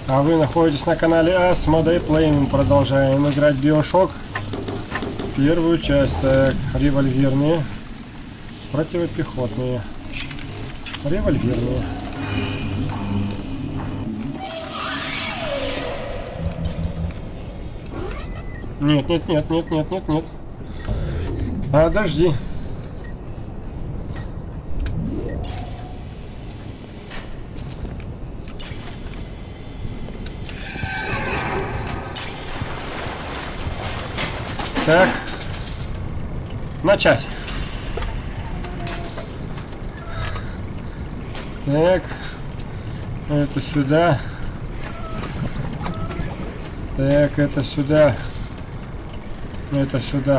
А вы находитесь на канале Asmodee Play. Мы продолжаем играть BioShock. Первую часть. Так, револьверные. Противопехотные. Револьверные. Нет, нет, нет, нет, нет, нет, нет. Подожди. Так. Начать. Так. Это сюда. Так, это сюда. Это сюда.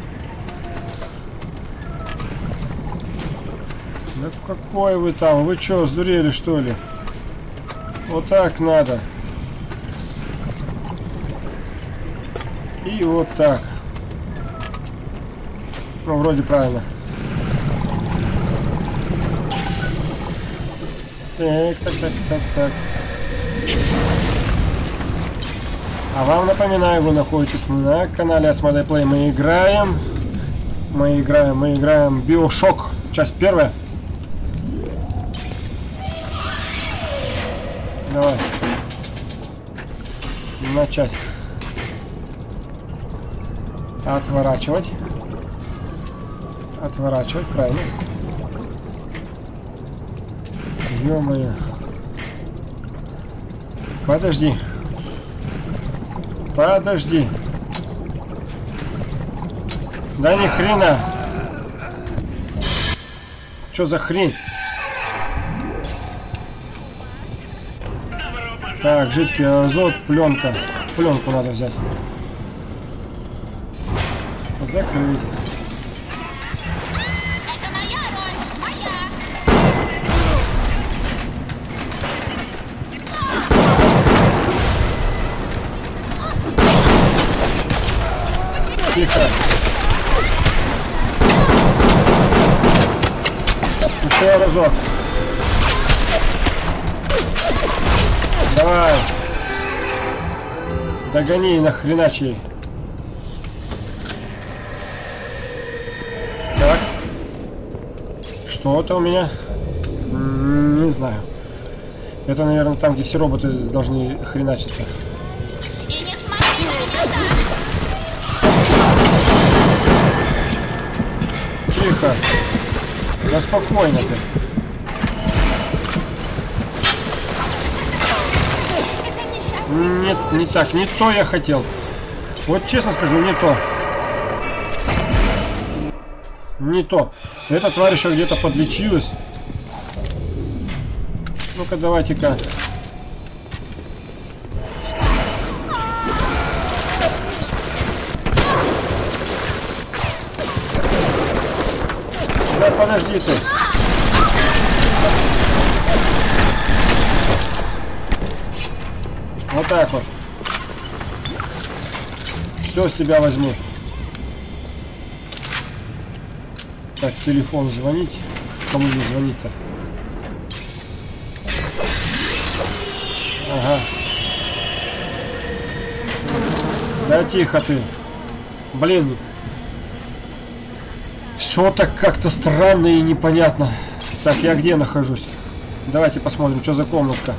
Да какой вы там? Вы что, сдурели, что ли? Вот так надо. И вот так. Ну, вроде правильно. Так, так, так, так, так. А вам напоминаю, вы находитесь на канале Asmodee Play. Мы играем BioShock, часть первая. Давай. Начать. Отворачивать. Отворачивать, правильно. Ё-моё. Подожди. Подожди. Да ни хрена. Чё за хрень? Так, жидкий азот, пленка. Пленку надо взять. Закрыть. Это моя роль, моя. Тихо. Еще разок. Давай. Догони, нахреначи. Так. Что-то у меня. Не знаю. Это, наверное, там, где все роботы должны хреначиться. И не смотри на меня так. Тихо. Да спокойно ты. Это несчастный. Нет, не так. Не то я хотел. Вот честно скажу, не то. Не то. Эта тварь еще где-то подлечилась. Ну-ка, давайте-ка. Да подожди ты. Вот так вот. Все с себя возьму. Так, телефон звонить. Кому не звонить-то? Ага. Да тихо ты. Блин. Все так как-то странно и непонятно. Так, я где нахожусь? Давайте посмотрим, что за комнатка.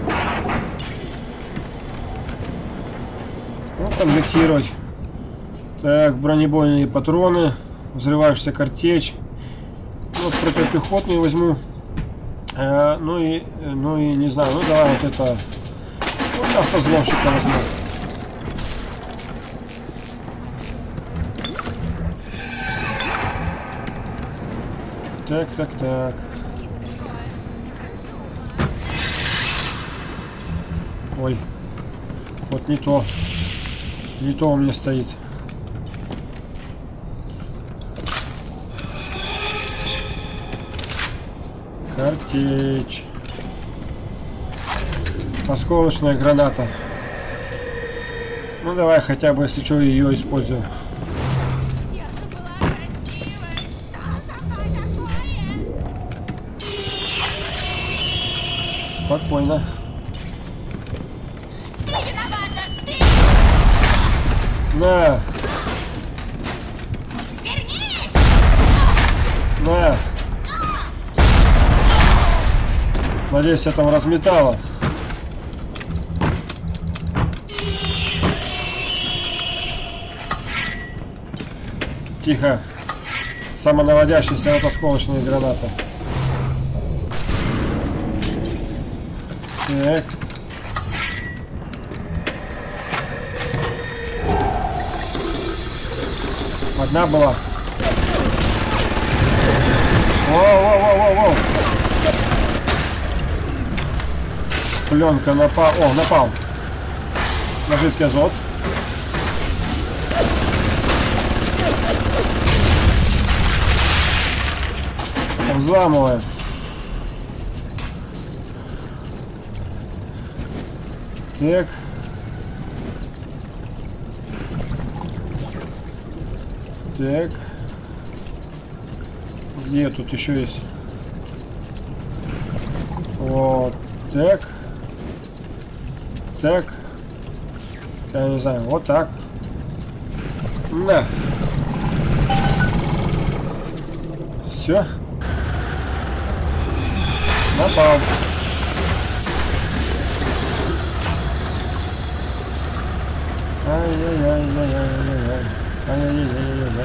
Ну, конвертировать. Так, бронебойные патроны. Взрывающаяся картечь. Вот противопехотную возьму. Ну и не знаю. Ну давай вот это. Вот автозвонщика возьму. Так, так, так. Ой. Вот не то. Не то у меня стоит. Картечь. Осколочная граната. Ну давай хотя бы, если что, ее использую. Я же была красивой. Что со мной такое? Спокойно. На! Вернись! На! Надеюсь, я там разметала. Тихо. Самонаводящаяся вот осколочные гранаты. Так. Одна была. Воу-воу-воу-воу-воу. Пленка напал. О, напал. На жидкий азот. Взламываем. Так. Так. Где тут еще есть? Вот так. Так. Я не знаю. Вот так. Да. Все. Напал. Ай-яй-яй-яй-яй-яй-яй. Ай-яй-яй-яй-яй.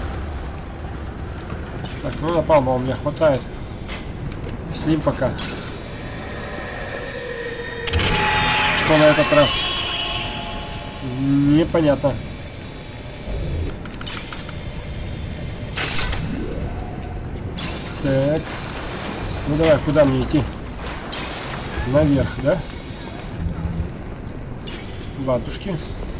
Так, ну напалма у меня хватает. С ним пока. Что на этот раз? Непонятно. Так. Ну давай, куда мне идти? Наверх, да? Ладушки.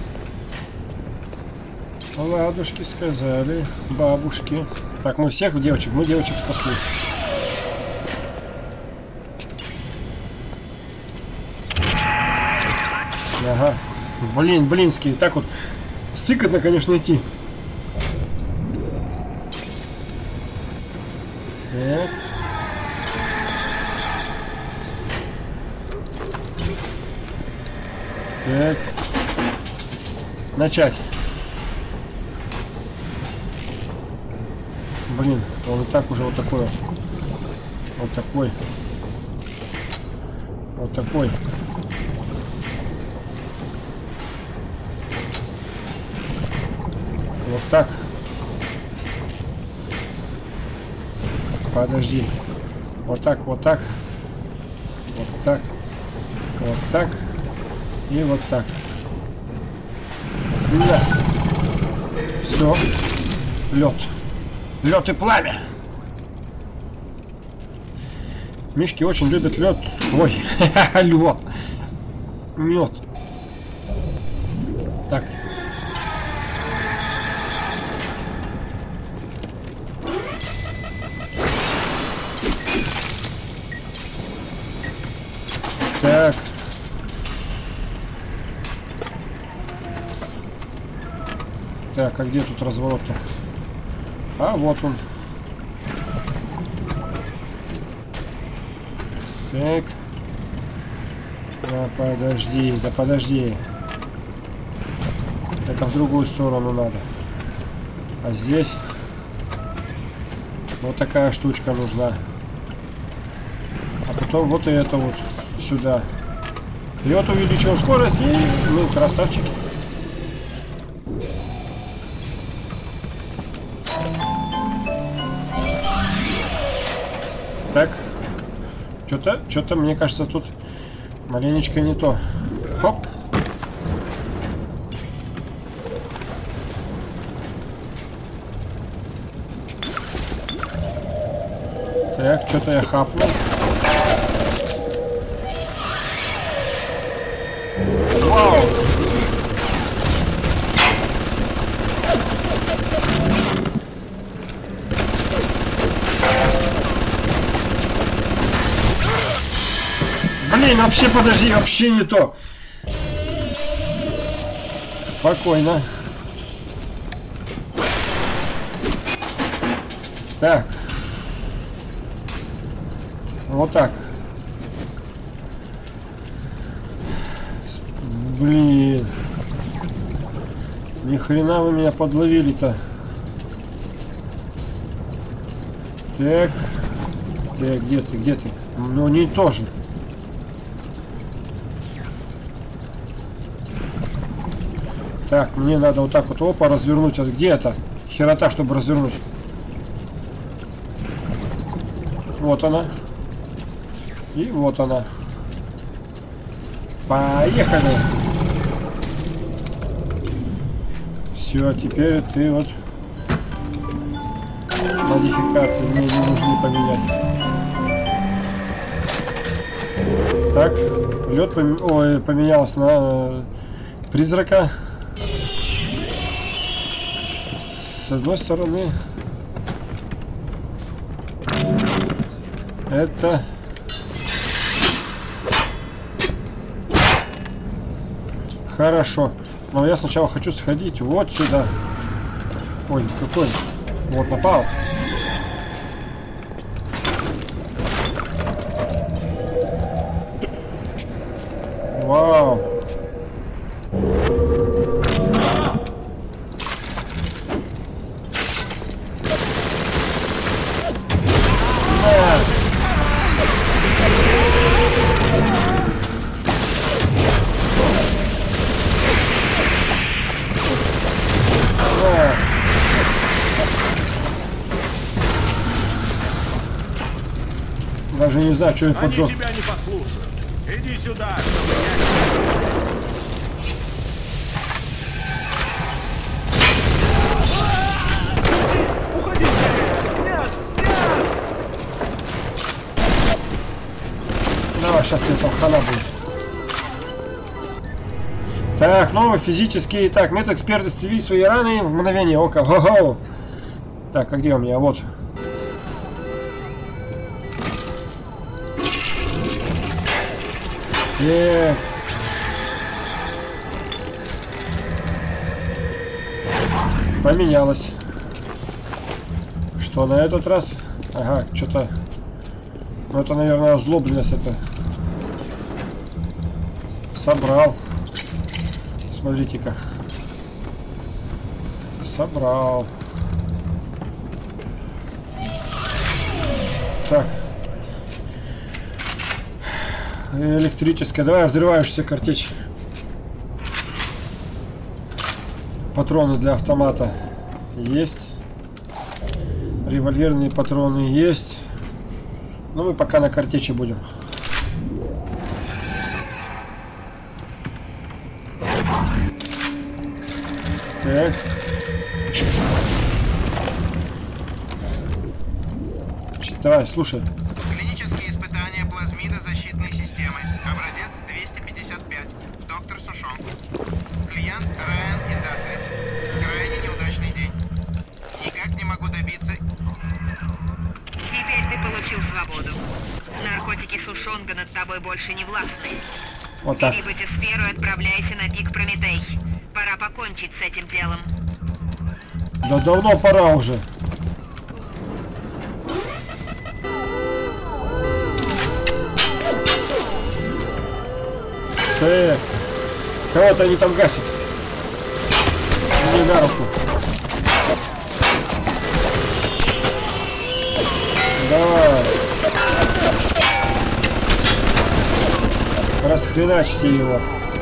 Ладушки сказали. Бабушки. Так, мы всех девочек. Мы девочек спасли. Ага. Блин, блинские. Так вот. Сыкотно, конечно, идти. Так. Так. Начать. Блин, он и так уже вот такой. Вот такой. Вот такой. Вот так. Подожди. Вот так, вот так. Вот так. Вот так. И вот так. Да. Все. Лед. Лед и пламя. Мишки очень любят лед. Ой, лед. Мед. Так. Так. Так, а где тут разворот-то? А, вот он. Так. Да подожди, да подожди. Это в другую сторону надо. А здесь вот такая штучка нужна. А потом вот это вот сюда. И вот увеличил скорость и, ну, красавчики. Так. Что-то, мне кажется, тут маленечко не то. Хоп. Так, что-то я хапнул. Вау! Блин, вообще подожди, вообще не то. Спокойно. Так. Вот так. Блин. Ни хрена вы меня подловили-то. Так. Так, где ты, где ты? Ну, не тоже. Так, мне надо вот так вот, опа, развернуть. А где это? Херота, чтобы развернуть. Вот она. И вот она. Поехали. Все, теперь ты вот... Модификации мне не нужны поменять. Так, лед поменялся на призрака. С одной стороны, это хорошо. Но я сначала хочу сходить вот сюда. Ой, какой? Вот напал. Вау. Даже не знаю, что я поджег. Они тебя не послушают. Иди сюда, Уходи! Нет! Нет! Давай, сейчас тебе там хана будет. Так, новый физический. Так, метод эксперт исцелить свои раны в мгновение ока. Го-го! Так, а где у меня? Вот. Поменялось. Что на этот раз? Ага, что-то... Ну это, наверное, озлобленность это. Собрал. Смотрите-ка. Собрал. Так. Электрическая. Давай взрываешься картечь. Патроны для автомата есть. Револьверные патроны есть. Но мы пока на картечи будем. Так. Давай, слушай. Клинические испытания плазмида защитной системы. Образец 255. Доктор Сушон. Клиент Ryan Industries. Крайне неудачный день. Никак не могу добиться... Теперь ты получил свободу. Наркотики Сушонга над тобой больше не властны. Вот так. Бери Батисферу и отправляйся на пик Прометей. Пора покончить с этим делом. Да давно пора уже. Так. Кого-то они там гасят. Мне на руку. Давай. Расхреначьте его.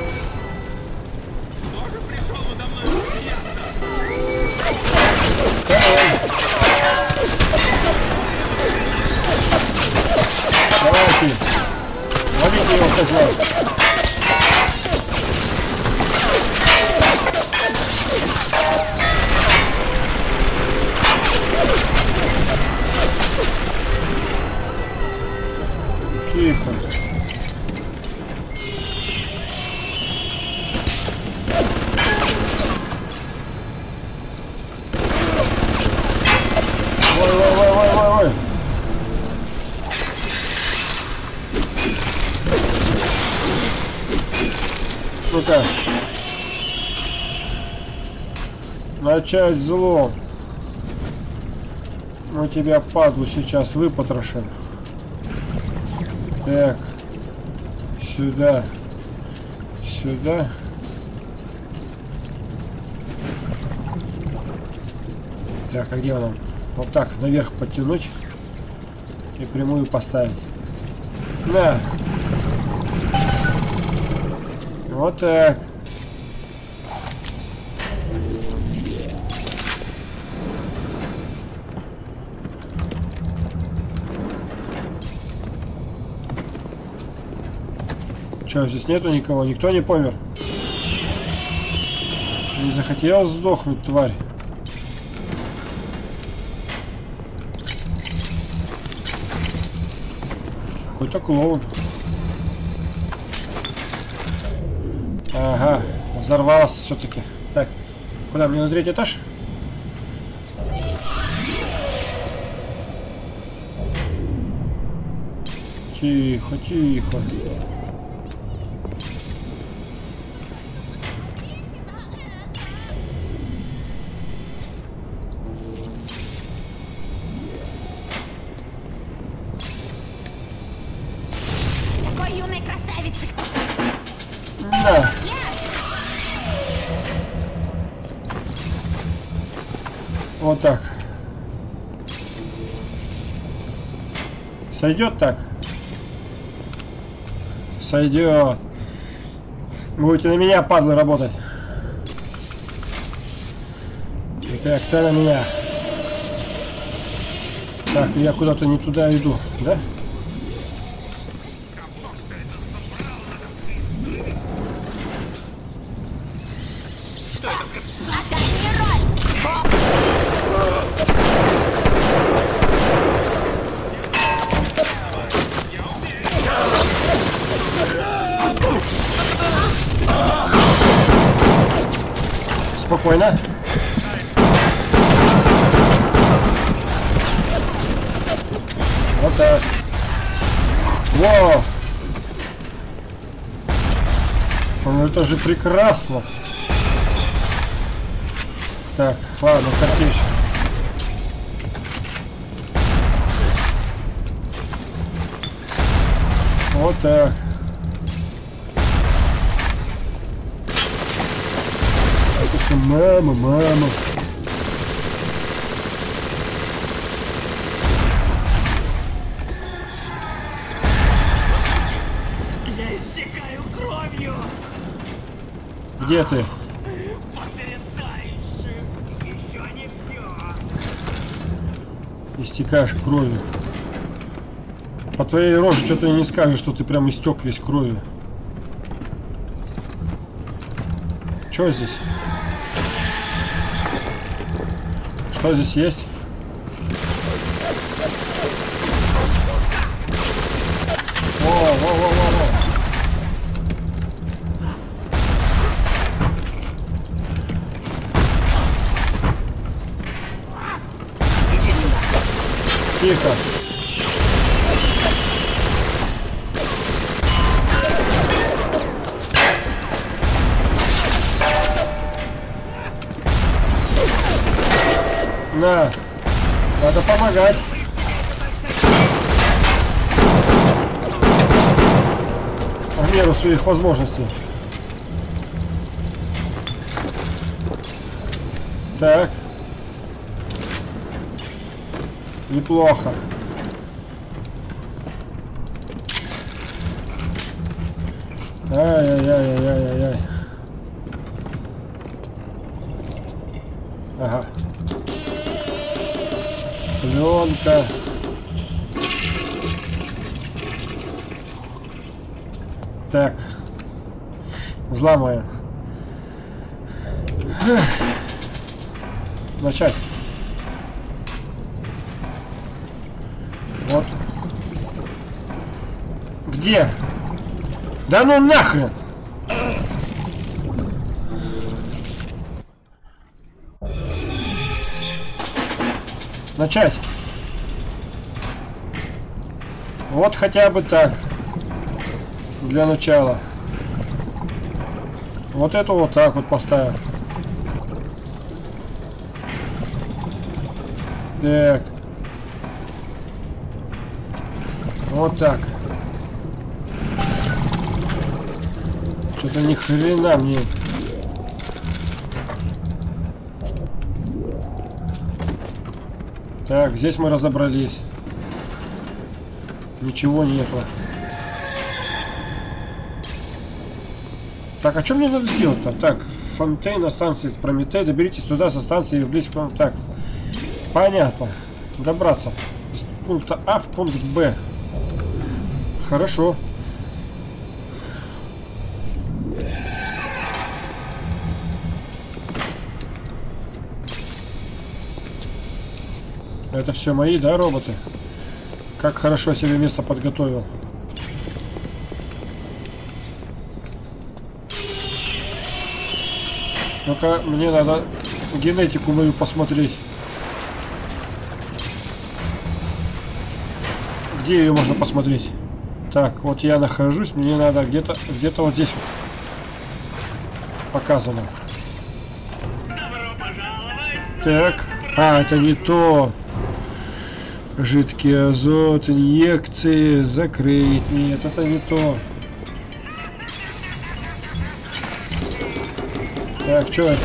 Давайте. Ловите его, козла. Тихо. Ой. Ну-ка. Начать зло. Мы тебя, падлу, сейчас выпотрошим. Так. Сюда. Сюда. Так, а где он? Вот так, наверх подтянуть и прямую поставить. На. Вот так. Че, здесь нету никого? Никто не помер? Не захотел сдохнуть, тварь. Какой-то клоун. Ага, взорвался все-таки. Так, куда мне на 3-й этаж? Тихо, тихо. Такой юной красавицы. Да. Вот так. Сойдет так? Сойдет. Будете на меня, падлы, работать. Итак, кто на меня? Так, я куда-то не туда иду, да? Спокойно. Вот так. Во! Ну это же прекрасно. Так, ладно, картечь. Вот так. Это все мама, мама. Я истекаю кровью! Где ты? Потрясающе! Еще не все! Истекаешь кровью. По твоей роже что-то не скажешь, что ты прям истек весь кровью. Что здесь? Что здесь есть? Во-во-во-во-во. Тихо. На, надо помогать. В меру своих возможностей. Так. Неплохо. Ай-яй-яй-яй-яй-яй. Ага. Пленка. Так. Взломаем. Начать. Вот. Где? Да ну нахрен! Начать. Вот хотя бы так. Для начала. Вот эту вот так вот поставим. Так. Вот так. Что-то ни хрена мне. Так, здесь мы разобрались. Ничего нету. Так, а что мне надо сделать-то? Так, Фонтейн на станции Прометей. Доберитесь туда со станции близко. Так, понятно. Добраться из пункта А в пункт Б. Хорошо. Это все мои, да, роботы? Как хорошо себе место подготовил. Ну-ка, мне надо генетику мою посмотреть. Где ее можно посмотреть? Так, вот я нахожусь, мне надо где-то вот здесь вот показано. Так, это не то. Жидкий азот, инъекции, закрыть. Нет, это не то. Так, что это?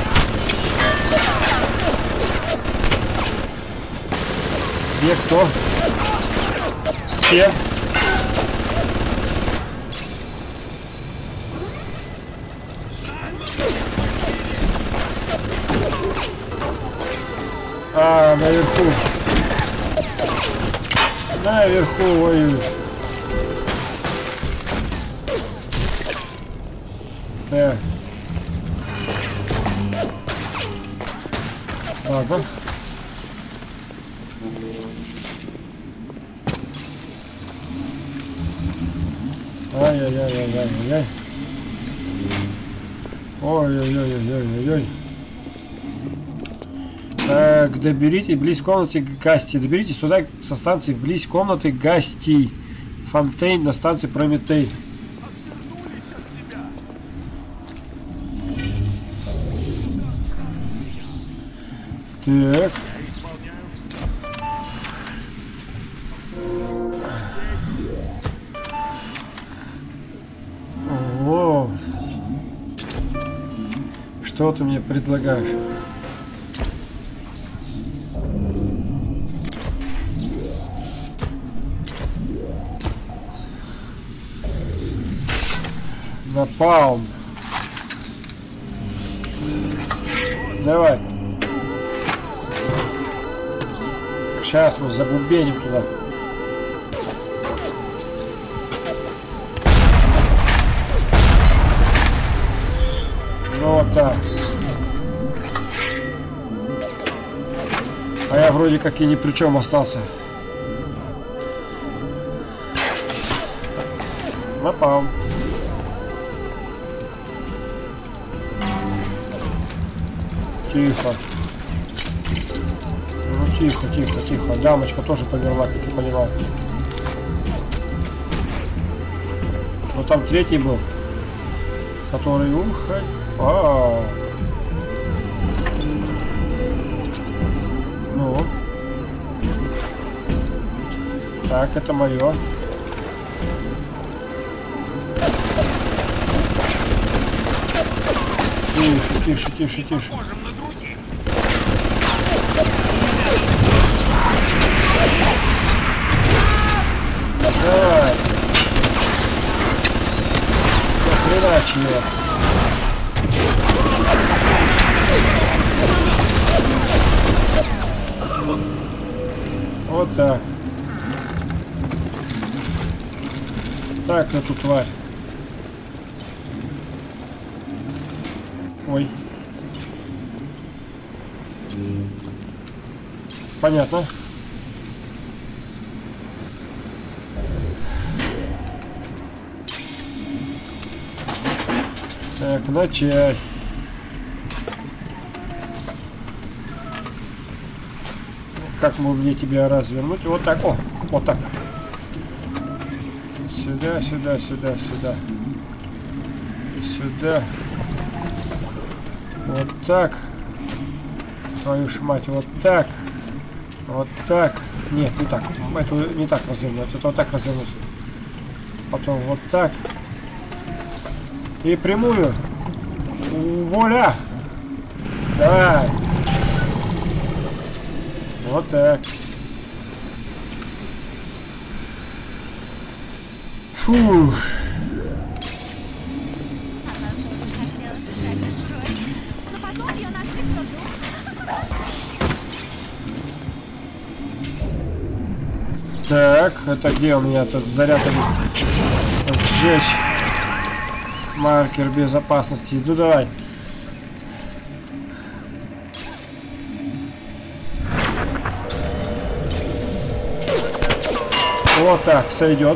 Где кто? Спе. А, наверху. Наверху воюют. Так. Ладно. Ай-яй-яй-яй-яй-яй. Ой-ой-ой-ой-ой-ой. Так, доберите близ комнаты гостей. Доберитесь туда со станции близ комнаты гостей. Фонтейн на станции Прометей. Так. О, что ты мне предлагаешь? Напалм. Давай. Сейчас мы забубеним туда. Ну вот так. А я вроде как и ни при чем остался. Напал. Тихо. Ну тихо, тихо, тихо. Дамочка тоже померла, как я понимаю. Но там третий был, который уходит. Ну. Так, это мое. Тише, тише, тише, тише. Давай. Хреначе его. Вот так. Так, эту тварь. Ой. Понятно. Так, начать. Как мне тебя развернуть? Вот так. О, вот так. Сюда, сюда, сюда, сюда. Сюда. Вот так. Твою ж мать, вот так. Вот так. Нет, не так. Это не так развернуть. Это вот так развернуть. Потом вот так. И прямую. Воля. Давай. Вот так. Фу. Она тоже хотела сыграть с Джой. Но потом ее нашли в труду. Так, это где у меня тут заряд? Сжечь маркер безопасности. Ну давай. Вот так, сойдет.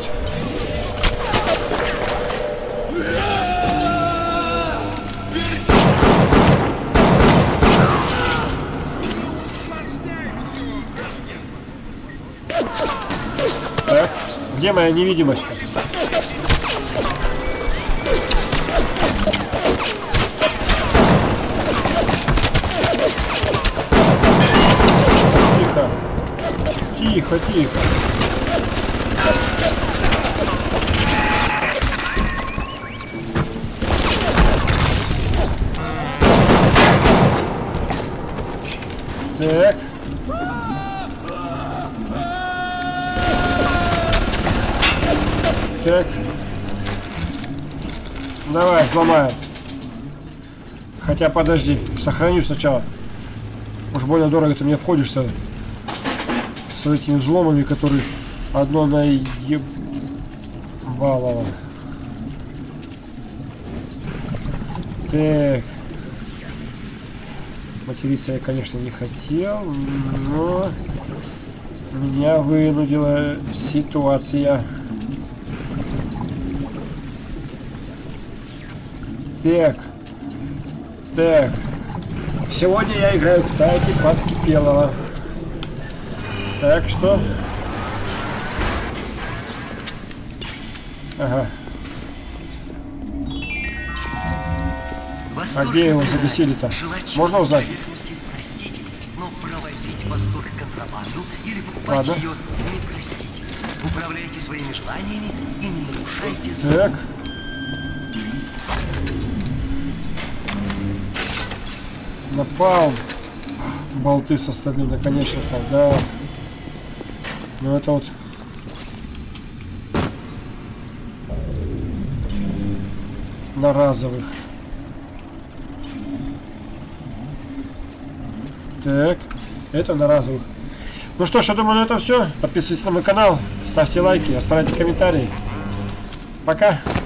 Так, где моя невидимость? Тихо. Тихо, тихо. Так. Так. Давай, взломаем. Хотя подожди, сохраню сначала. Уж больно дорого ты мне обходишься с этими взломами, которые одно наебалово. Так. Материться я, конечно, не хотел, но меня вынудила ситуация. Так. Так. Сегодня я играю, кстати, под Кипелова. Так что... Ага. А где его забесили-то? Можно узнать? Простите, но провозить восторг контрабанду или покупать Ладно. ее не простите. Управляйте своими желаниями и не нарушайте Так. Напал. Болты со стальным наконечником, да. Ну это вот... На разовых. Так, это на разовых. Ну что ж, я думаю, на этом все. Подписывайтесь на мой канал, ставьте лайки, оставляйте комментарии. Пока!